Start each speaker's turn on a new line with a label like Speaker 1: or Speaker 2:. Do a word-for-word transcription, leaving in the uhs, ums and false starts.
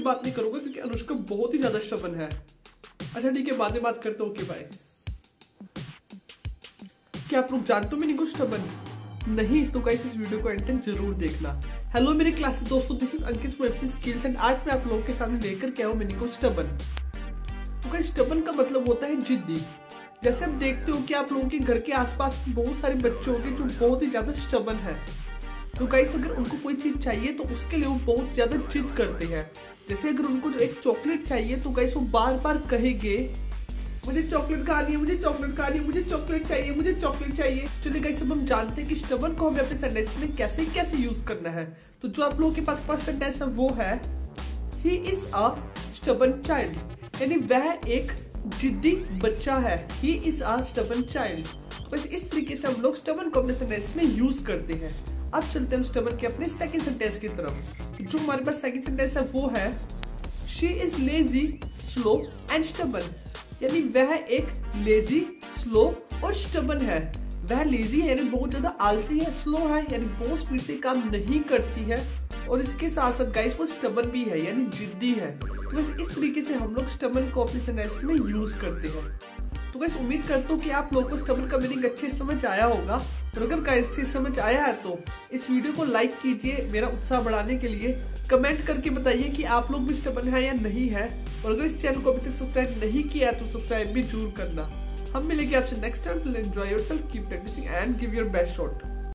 Speaker 1: बात नहीं करूंगा क्योंकि अनुष्का बहुत ही ज्यादा स्टबन है। अच्छा ठीक है, बाद में बात करते हो। Okay bye. क्या आप लोग जानते हो मीनिंग ऑफ स्टबन? नहीं तो गाइस इस वीडियो को एंड तक जरूर देखना। हेलो मेरे क्लास दोस्तों, this is Ankit from FC skills and आज मैं आप लोगों के सामने लेकर के आया हूं मीनिंग ऑफ स्टबन। तो गाइस स्टबन का मतलब होता है जिद्दी। जैसे आप देखते हो कि आप लोगों के घर के आसपास बहुत सारे बच्चे होंगे जो बहुत ही ज्यादा स्टबन है। तो गाइस अगर उनको कोई चीज चाहिए तो उसके लिए वो बहुत ज्यादा जिद करते हैं। जैसे अगर उनको जो एक चॉकलेट चाहिए तो गाइस वो बार बार कहेंगे मुझे चॉकलेट खानी है, मुझे चॉकलेट खानी है, मुझे चॉकलेट चाहिए, मुझे चॉकलेट चाहिए। चलिए गाइस अब हम जानते हैं कि स्टबन को हमें अपने सेंटेंस में कैसे कैसे यूज करना है। तो जो आप लोगों के पास फर्स्ट सेंटेंस है वो है he is a stubborn child, यानी वह एक जिद्दी बच्चा है। He is a stubborn child. बस इस तरीके से हम लोग स्टबन को अपने सेंटेंस में यूज करते हैं। अब चलते हैं स्टबन के अपने सेकंड सेंटेंस की तरफ। जो हमारे पास सेकंड सेंटेंस है वो है she is lazy slow and stubborn, यानी वह एक लेजी स्लो और स्टबन है। वह लेजी है यानी बहुत ज्यादा आलसी है, स्लो है यानी बहुत स्पीड से काम नहीं करती है, और इसके साथ साथ गाइस वो स्टबन भी है यानी जिद्दी है। तो बस इस तरीके से हम लोग स्टबन को अपने सेंटेंस में यूज करते हैं। तो गाइस उम्मीद करता हूँ कि आप लोगों को स्टबन का मीनिंग अच्छे समझ आया होगा, और अगर गाइस अच्छे समझ आया है तो इस वीडियो को लाइक कीजिए मेरा उत्साह बढ़ाने के लिए। कमेंट करके बताइए कि आप लोग भी स्टबन है या नहीं है, और अगर इस चैनल को अभी तक सब्सक्राइब नहीं किया तो सब्सक्राइब भी जरूर करना। हम मिलेंगे आपसे next time. Enjoy yourself, keep practising and give your best shot.